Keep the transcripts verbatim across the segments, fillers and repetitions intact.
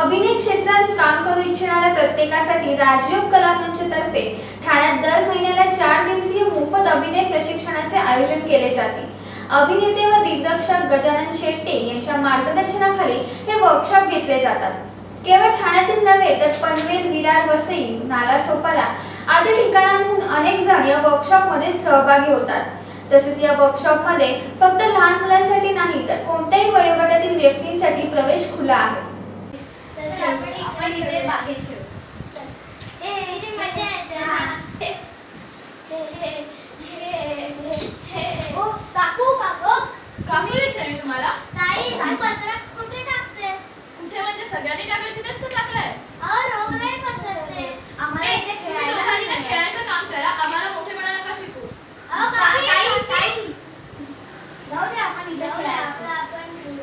अभिनय क्षेत्रात काम करू इच्छिणाऱ्या प्रत्येकासाठी राजयोग कला मंच तर्फे ठाण्यात दर महिन्याला चार दिवसीय मोफत अभिनय प्रशिक्षणाचे आयोजन केले जाते। अभिनेते व दिग्दर्शक गजानन शेट्टे यांच्या मार्गदर्शनाखाली हे वर्कशॉप घेतले जातात। केवळ ठाण्यातील नव्हे तर पनवेल, विरार, वसई, नालासोपारा आदी ठिकाणांहून अनेक जण या वर्कशॉप मध्ये सहभागी होतात। तसेच या वर्कशॉप मध्ये फक्त लहान मुलांसाठी नाही तर कोणत्याही वयोगटातील व्यक्तींसाठी प्रवेश खुला आहे। आपण इकडे बाहेर खेळू। ते इथे मजा येते ना। ओ काकू काकू काकू दिसते मी तुम्हाला? ताई कचरा कुठे टाकतेस? कुठे म्हणजे सगळ्यांनी टाकलं तिथेच तर टाकलाय। अ रोगराई पसरते। आम्हाला इथे खेळायला खेळायचं काम करा, आम्हाला मोठेपणा नका शिकू। अ ताई ताई जाऊ दे आपण इथे खेळूया। आपण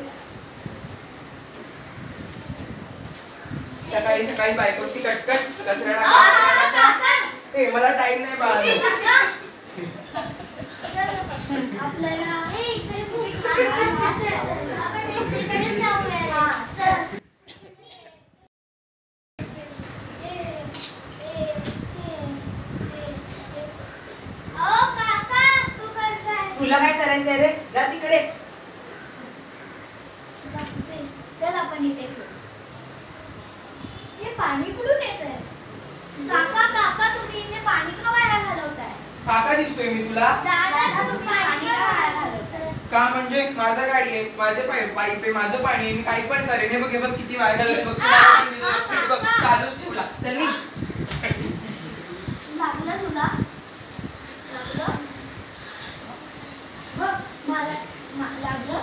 सकाळी सकाळी बायकोची कटकट कचरा टाका। ए मला टाइम नाही बाळा। आपल्याला हे इकडे खूप छान वाटतं। आपण मिस्त्रीकडे जाऊया। चल। ओ काका तू करताय? तुला काय करायचंय रे? जा तिकडे। चल आपण इथे खेळू। हे पाणी कुठून येतंय? काका काका तुम्ही इथे पाणी का वाया घालवताय? काका दिसतोय मी तुला? दादा तुम्ही पाणी का वाया घालवताय? का म्हणजे माझा गाडी आहे, माझे पाईप पाईप आहे, माझं पाणी आहे, मी काही पण करेन। हे बघ हे बघ किती वाया घालवते बघ। बघ चालूच ठेवला। चल नी। लागलं तुला? लागलं? बघ मला लागलं?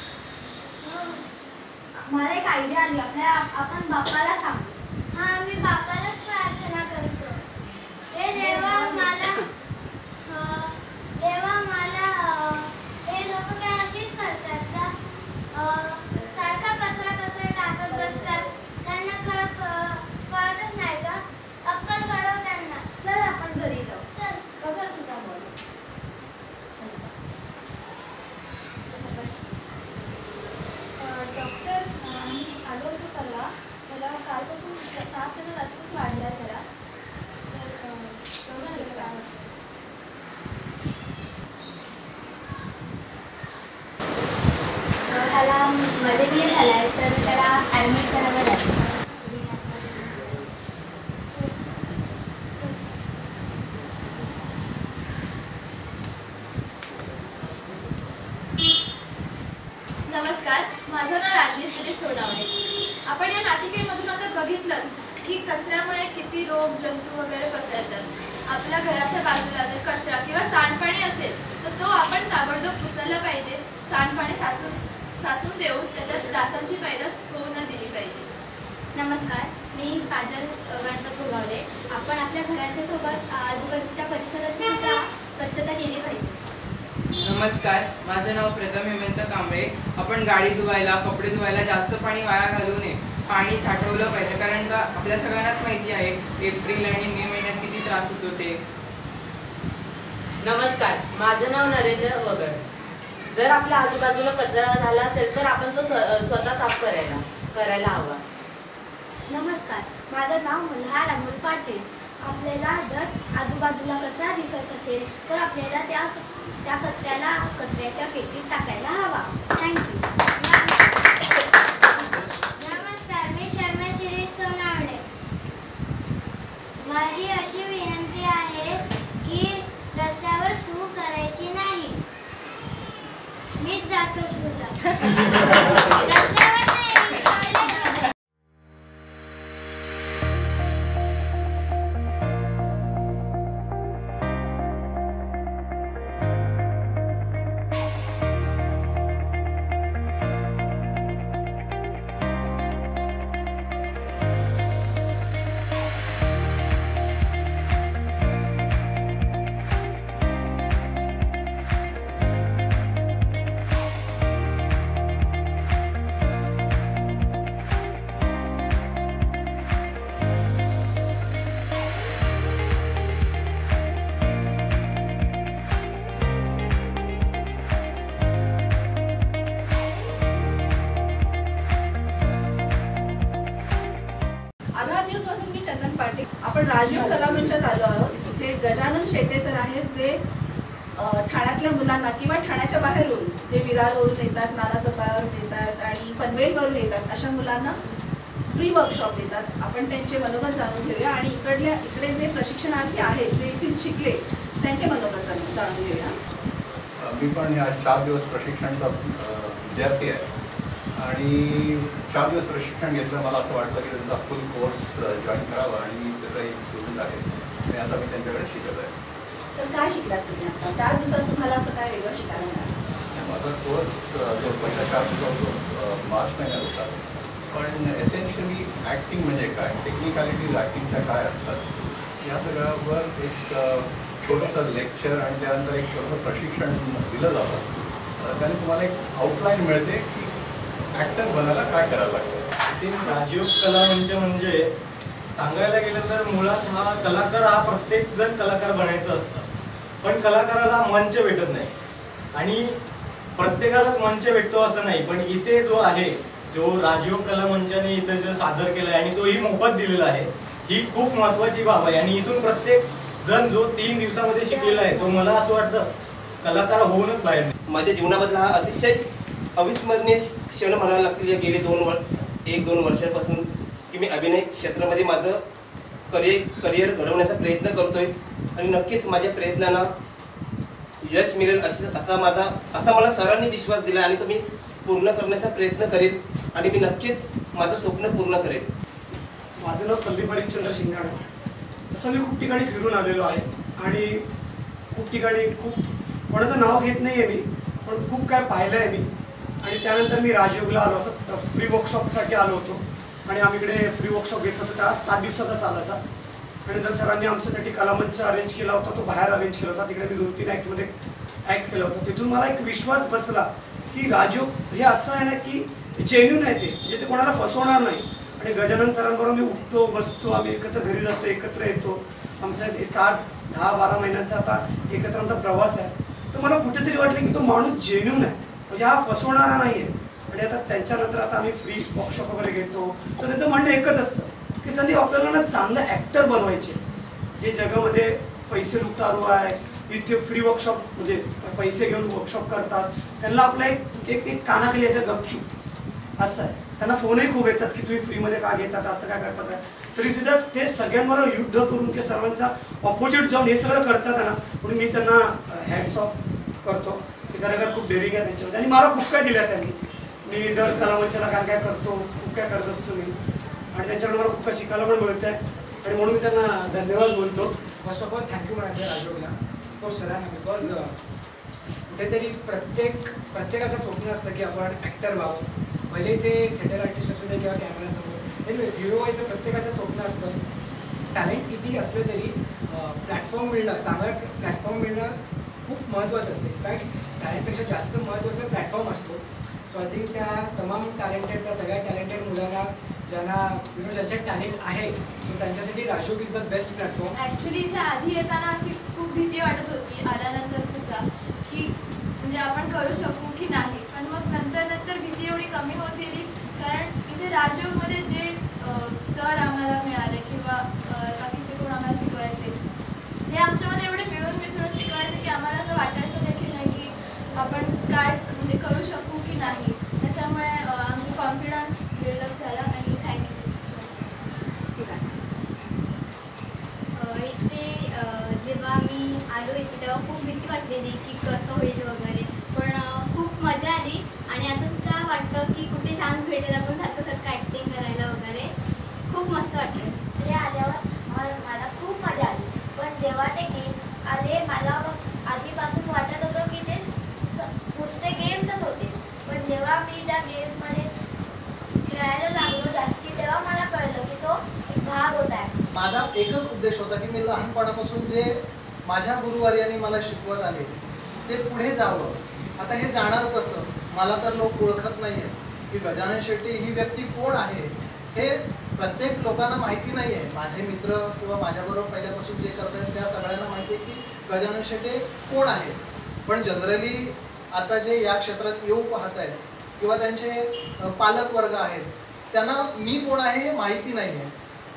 मला एक आयडिया आली। आपल्या आपण बाप्पाला सांगू। हा मी बाप्पालाच प्रार्थना करतो। हे देवा मला देवा मला हे लोक काय अशीच करतात का? सारखा कचरा कचरा टाकत बसतात। त्यांना कळत कळतच नाही का? अक्कल घडव त्यांना। चल आपण घरी जाऊ। चल बघा तुझा बोल। डॉक्टर मी आलो होतो परवा। मला कालपासून ताप त्याचा जास्तच वाढला जरा। त्याला मलेरिया झालाय तर त्याला ॲडमिट करावं लागेल। नमस्कार, माझं नाव राजेश्वरी सोनावणे। आपण या नाटिकेमधून आता बघितलं की कचऱ्यामुळे किती रोग जंतू वगैरे पसरतात। आपल्या घराच्या बाजूला जर कचरा किंवा सांडपाणी असेल तर तो आपण ताबडतोब उचलला पाहिजे। सांडपाणी साचून साचून देऊन त्याच्यात डासांची पैदास होऊ न दिली पाहिजे। नमस्कार, मी काजल गणपत गोगावले। आपण आपल्या घराच्या सोबत आजूबाजूच्या परिसराची सुद्धा स्वच्छता केली पाहिजे। नमस्कार, माझं नाव प्रथम हेमंत कांबळे। आपण गाडी धुवायला, कपडे धुवायला जास्त पाणी वाया घालू नये। पाणी साठवलं पाहिजे, कारण का आपल्या सगळ्यांनाच माहिती आहे एप्रिल आणि मे महिन्यात किती त्रास होतो ते। नमस्कार, माझं नाव नरेंद्र वगड। जर आपल्या आजूबाजूला कचरा झाला असेल तर आपण तो स्वतः साफ करायला करायला हवा। नमस्कार, माझं नाव मल्हार अमोल पाटील। आपल्याला जर आजूबाजूला कचरा दिसत असेल तर आपल्याला त्या त्या कचऱ्याला कचऱ्याच्या पेटीत टाकायला हवा। थँक्यू। नमस्कार, मी शर्मा शिरीष सोनावणे। माझी अशी विनंती आहे की रस्त्यावर सू करायची नाही। मीच जातो सूला। राजयोग कलामंचात आलो आहोत, जिथे गजानन शेट्टे सर आहेत, जे ठाण्यातल्या मुलांना किंवा ठाण्याच्या बाहेरून जे विरारवरून येतात, नालासोपारावरून येतात आणि पनवेलवरून येतात अशा मुलांना फ्री वर्कशॉप देतात. आपण त्यांचे मनोगत जाणून घेऊया आणि इकडल्या इकडे जे प्रशिक्षणार्थी आहेत, जे इथून शिकले, त्यांचे मनोगत जाणून जाणून घेऊया. मी पण या चार दिवस प्रशिक्षणाचा विद्यार्थी आहे आणि चार दिवस प्रशिक्षण घेतलं. मला असं वाटलं की त्यांचा फुल कोर्स जॉईन करावा आणि मी त्याचा एक स्टुडंट आहे आणि आता मी त्यांच्याकडे शिकत आहे. सर, काय शिकलात तुम्ही आता चार दिवसात? तुम्हाला असं काय वेगळं शिकायला मिळालं? माझा कोर्स जो पहिला चार दिवसात जो मार्च महिन्यात होता, पण एसेन्शियली ॲक्टिंग म्हणजे काय, टेक्निकॅलिटीज ॲक्टिंगच्या काय असतात या सगळ्यावर एक छोटंसं लेक्चर आणि त्यानंतर एक छोटंसं प्रशिक्षण दिलं जातं. त्याने तुम्हाला एक आउटलाईन मिळते की ॲक्टर बनायला काय करायला लागतं. ते राजयोग कला म्हणजे म्हणजे सांगायला गेलं तर मुळात हा कलाकार हा प्रत्येक जण कलाकार बनायचं असतं, पण कलाकाराला मंच भेटत नाही आणि प्रत्येकालाच मंच भेटतो असं नाही. पण इथे जो आहे, जो राजयोग कला मंचाने इथे जो सादर केला आहे आणि तोही मोफत दिलेला आहे, ही खूप महत्त्वाची बाब आहे. आणि इथून प्रत्येक जण जो तीन दिवसामध्ये शिकलेला आहे तो मला असं वाटतं कलाकार होऊनच बाहेर. माझ्या जीवनामधला हा अतिशय अविस्मरणीय क्षण म्हणायला लागतील. गेले दोन वर्ष एक दोन वर्षापासून की मी अभिनय क्षेत्रामध्ये माझं करिअर करिअर घडवण्याचा प्रयत्न करतोय आणि नक्कीच माझ्या प्रयत्नांना यश मिळेल असं असा माझा असा मला सरांनी विश्वास दिला आणि तो मी पूर्ण करण्याचा प्रयत्न करेल आणि मी नक्कीच माझं स्वप्न पूर्ण करेल. माझं नाव संदीप हरिश्चंद्र शिंगाणे. तसं मी खूप ठिकाणी फिरून आलेलो आहे आणि खूप ठिकाणी खूप कोणाचं नाव घेत नाही आहे मी, पण खूप काय पाहिलं आहे मी. आणि त्यानंतर मी राजयोगला आलो, असं फ्री वर्कशॉपसाठी आलो होतो आणि आम्ही इकडे फ्री वर्कशॉप घेतला होता. त्या सात दिवसाचा चालायचा आणि नंतर सरांनी आमच्यासाठी कलामंच अरेंज केला होता, तो बाहेर अरेंज केला होता. तिकडे मी दोन तीन ॲक्टमध्ये ॲक्ट केलं होतं. तिथून मला एक विश्वास बसला की राजयोग हे असं आहे ना की जेन्युन आहे, ते म्हणजे ते कोणाला फसवणार नाही. आणि गजानन सरांबरोबर मी उठतो बसतो, आम्ही एकत्र घरी जातो, एकत्र येतो. आमचा सात दहा बारा महिन्यांचा आता एकत्र आमचा प्रवास आहे. तर मला कुठेतरी वाटलं की तो माणूस जेन्युन आहे, म्हणजे हा फसवणारा नाही आहे. आणि आता त्यांच्यानंतर आता आम्ही फ्री वर्कशॉप वगैरे घेतो. तर त्याचं म्हणणं एकच असतं की संदीप आपल्याला ना चांगलं ॲक्टर बनवायचे, जे जगामध्ये पैसे लुटारू आहे, इतके फ्री वर्कशॉप म्हणजे पैसे घेऊन वर्कशॉप करतात, त्यांना आपला एक एक एक कानाखाली असं गपचूप असं आहे. त्यांना फोनही खूप येतात की तुम्ही फ्रीमध्ये का घेतात, असं काय करतात आहे. तरी सुद्धा ते सगळ्यांबरोबर युद्ध करून ते सर्वांचा ऑपोजिट जाऊन हे सगळं करतात ना, म्हणून मी त्यांना हॅट्स ऑफ करतो. ते खरं खूप डेअरिंग आहे त्यांच्यामध्ये आणि मला खूप काय दिलं त्यांनी. मी दर कलामंचाला काय काय करतो, खूप काय करत असतो मी आणि त्यांच्याकडे मला खूप काय शिकायला पण मिळतं आहे आणि म्हणून मी त्यांना धन्यवाद बोलतो. फर्स्ट ऑफ ऑल थँक्यू म्हणायचं राजयोगला, ऑफकोर्स सरांना, बिकॉज कुठेतरी प्रत्येक प्रत्येकाचं स्वप्न असतं की आपण ॲक्टर व्हावं, भले ते थिएटर आर्टिस्ट असू दे किंवा कॅमेरासमोर. एनिवेज हिरो व्हायचं प्रत्येकाचं स्वप्न असतं. टॅलेंट किती असलं तरी प्लॅटफॉर्म मिळणं, चांगला प्लॅटफॉर्म मिळणं खूप महत्त्वाचं असतं. इनफॅक्ट टॅलेंटपेक्षा जास्त महत्त्वाचं प्लॅटफॉर्म असतो. सो आय थिंक त्या तमाम टॅलेंटेड त्या सगळ्या टॅलेंटेड मुलांना ज्यांना यु नो ज्यांच्यात टॅलेंट आहे, सो त्यांच्यासाठी Rajyog is the best platform. Actually इथे आधी येताना अशी खूप भीती वाटत होती आल्यानंतर सुद्धा की म्हणजे आपण करू शकू की नाही, पण मग नंतर नंतर भीती एवढी कमी होत गेली. कारण इथे राजयोगमध्ये जे सर आम्हाला मिळाले किंवा बाकीचे कोण आम्हाला शिकवायचे, हे आमच्यामध्ये एवढे मिळून मिसळून शिकवायचे की आम्हाला असं वाटायचं देखील नाही की आपण काय म्हणजे करू शकू की नाही. त्याच्यामुळे आमचा कॉन्फिडन्स बिल्डअप झाला आणि थँक्यू. इथे जेव्हा मी आलो इथे तेव्हा खूप भीती वाटलेली की कसं होईल वगैरे, पण खूप मजा आली आणि आता सुद्धा वाटतं की कुठे चान्स भेटेल आपण सारखं सारखं ॲक्टिंग करायला वगैरे. खूप मस्त वाटलं. ते आल्यावर मला खूप मजा आली, पण जेव्हा ते गेम आले मला आधीपासून वाटत होतं की ते नुसते गेम्सच होते, पण जेव्हा मी त्या गेम्समध्ये खेळायला लागलो जास्ती तेव्हा मला कळलं की तो एक भाग होता आहे. माझा एकच उद्देश होता की मी लहानपणापासून जे माझ्या गुरुवर्यांनी मला शिकवत आले ते पुढे जावं. आता हे जाणार कसं, मला तर लोक ओळखत नाही आहेत की गजानन शेट्टी ही व्यक्ती कोण आहे, हे प्रत्येक लोकांना माहिती नाही आहे. माझे मित्र किंवा माझ्याबरोबर पहिल्यापासून जे करत आहेत त्या सगळ्यांना माहिती आहे की गजानन शेट्टी कोण आहे, पण जनरली आता जे या क्षेत्रात येऊ पाहत आहेत किंवा त्यांचे पालक वर्ग आहेत त्यांना मी कोण आहे हे माहिती नाही आहे.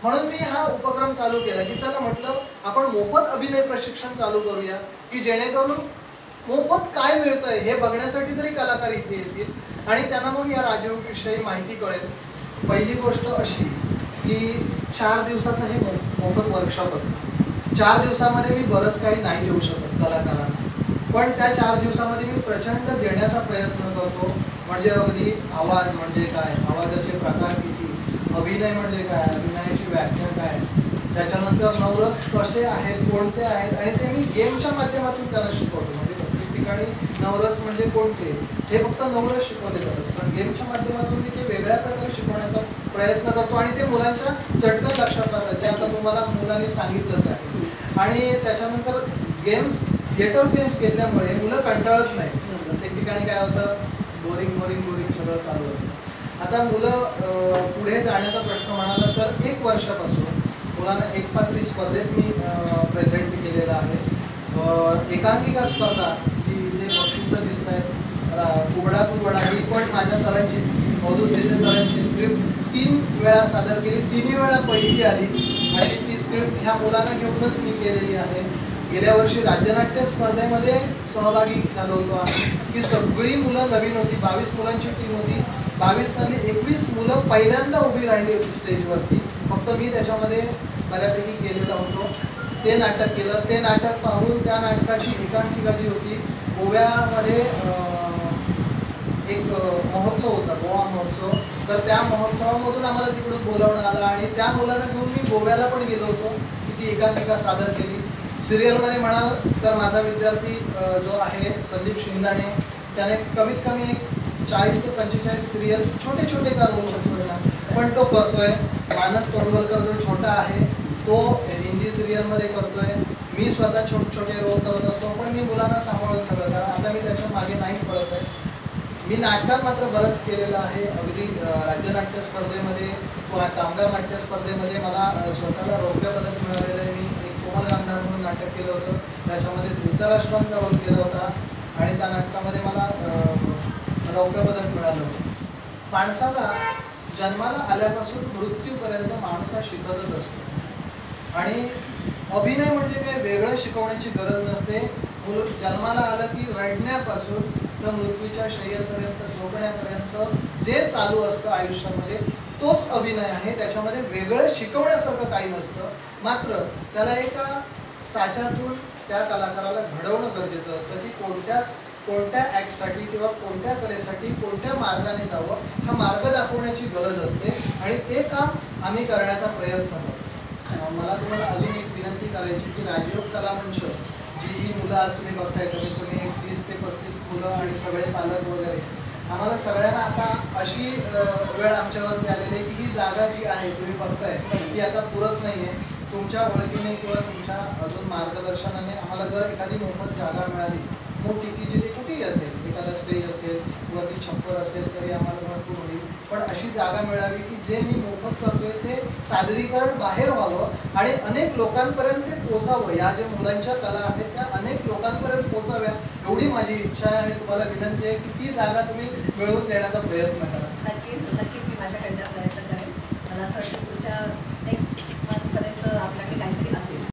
म्हणून मी हा उपक्रम चालू केला की चला म्हटलं आपण मोफत अभिनय प्रशिक्षण चालू करूया की जेणेकरून मोफत काय मिळतंय हे बघण्यासाठी तरी कलाकार इथे येतील आणि त्यांना मग या राजयोगविषयी माहिती कळेल. पहिली गोष्ट अशी की चार दिवसाचं हे मोफत वर्कशॉप असतं. चार दिवसामध्ये मी बरंच काही नाही देऊ शकत कलाकारांना, पण त्या चार दिवसामध्ये मी प्रचंड देण्याचा प्रयत्न करतो. म्हणजे अगदी आवाज म्हणजे काय, आवाजाचे प्रकार किती, अभिनय म्हणजे काय, अभिनयाची व्याख्या काय, त्याच्यानंतर नवरस कसे आहेत, कोणते आहेत, आणि ते मी गेमच्या माध्यमातून त्यांना शिकवतो. म्हणजे प्रत्येक ठिकाणी नवरस म्हणजे कोणते हे फक्त नवरस शिकवले जातात, पण गेमच्या माध्यमातून मी ते वेगळ्या प्रकारे शिकवण्याचा प्रयत्न करतो आणि ते मुलांच्या चटकन लक्षात राहतात, जे आता तुम्हाला मुलांनी सांगितलंच आहे. आणि त्याच्यानंतर गेम्स थिएटर गेम्स घेतल्यामुळे मुलं कंटाळत नाही. प्रत्येक ठिकाणी काय होतं, बोरिंग बोरिंग बोरिंग सगळं चालू असतं. आता मुलं पुढे जाण्याचा प्रश्न म्हणाला तर एक वर्षापासून मुलांना एकपात्री स्पर्धेत मी प्रेझेंट केलेला आहे. एकांकिका स्पर्धा जी इथे बक्षिसं दिसत आहेत, कुबडा कुबडा ही पण माझ्या सरांचीच, अवधूत देसाई सरांची स्क्रिप्ट तीन वेळा सादर केली, तिन्ही वेळा पहिली आली. अशी ती स्क्रिप्ट ह्या मुलांना घेऊनच मी केलेली आहे. गेल्या वर्षी राज्यनाट्य स्पर्धेमध्ये सहभागी झालो होतो आम्ही, की सगळी मुलं नवीन होती. बावीस मुलांची टीम होती. बावीस मधली एकवीस मुलं पहिल्यांदा उभी राहिली होती स्टेजवरती. फक्त मी त्याच्यामध्ये बऱ्यापैकी केलेलं होतो. ते नाटक केलं. ते नाटक पाहून त्या नाटकाची एकांकिका जी होती, गोव्यामध्ये एक महोत्सव होता, गोवा महोत्सव, तर त्या महोत्सवामधून आम्हाला तिकडून बोलावणं आलं आणि त्या मुलांना घेऊन मी गोव्याला पण गेलो होतो, की ती एकांकिका सादर केली. सिरियलमध्ये म्हणाल तर माझा विद्यार्थी जो आहे संदीप शिंदाणे, त्याने कमीत कमी एक चाळीस ते पंचेचाळीस सिरियल छोटे छोटे का रोल शकतो, पण तो करतोय. मानस तोंडवलकर जो छोटा आहे तो हिंदी सिरियलमध्ये करतोय. मी स्वतः छोटे छोटे रोल करत असतो, पण मी मुलांना सांभाळून सगळं, कारण आता मी त्याच्या मागे नाही पडत आहे. मी नाटकात मात्र बरंच केलेलं आहे. अगदी राज्यनाट्य स्पर्धेमध्ये किंवा कामगार नाट्य स्पर्धेमध्ये मला स्वतःला रौप्य पदक मिळालेलं आहे. मी एक कोमल गांधार म्हणून नाटक केलं होतं, त्याच्यामध्ये धृतराष्ट्रांचा रोल केला होता आणि त्या नाटकामध्ये मला रौप्य पदक मिळालं होतं. माणसाला जन्माला आल्यापासून मृत्यूपर्यंत माणूस हा शिकतच असतो आणि अभिनय म्हणजे काय वेगळं शिकवण्याची गरज नसते. मुलं जन्माला आलं की रडण्यापासून तर मृत्यूच्या शय्येपर्यंत, झोपण्यापर्यंत जे चालू असतं आयुष्यामध्ये तोच अभिनय आहे. त्याच्यामध्ये वेगळं शिकवण्यासारखं काही नसतं, मात्र त्याला एका साच्यातून त्या कलाकाराला घडवणं गरजेचं असतं की कोणत्या कोणत्या ॲक्टसाठी किंवा कोणत्या कलेसाठी कोणत्या मार्गाने जावं, हा मार्ग दाखवण्याची गरज असते आणि ते काम आम्ही करण्याचा प्रयत्न करतो. मला तुम्हाला अजून एक विनंती करायची की राजयोग कला मंच जी ही मुलं आज तुम्ही बघताय, कमीत कमी एक तीस ते पस्तीस मुलं आणि सगळे पालक वगैरे, आम्हाला सगळ्यांना आता अशी वेळ आमच्यावरती आलेली आहे की ही जागा जी आहे तुम्ही बघताय ती आता पुरत नाही आहे. तुमच्या ओळखीने किंवा तुमच्या अजून मार्गदर्शनाने आम्हाला जर एखादी मोफत जागा मिळाली, मोठी की जिथे कुठेही असेल, एखादा स्टेज असेल किंवा ती छप्पर असेल तरी आम्हाला भरपूर होईल, पण अशी जागा मिळावी की जे मी मोफत करतोय ते सादरीकरण बाहेर व्हावं आणि अनेक लोकांपर्यंत ते पोचावं. या ज्या मुलांच्या कला आहेत त्या अनेक लोकांपर्यंत पोचाव्या, एवढी माझी इच्छा आहे आणि तुम्हाला विनंती आहे की ती जागा तुम्ही मिळवून देण्याचा प्रयत्न करा. नक्कीच नक्कीच मी माझ्याकडनं प्रयत्न करेन. मला असं वाटतं पुढच्या नेक्स्ट मंथपर्यंत आपल्याकडे काहीतरी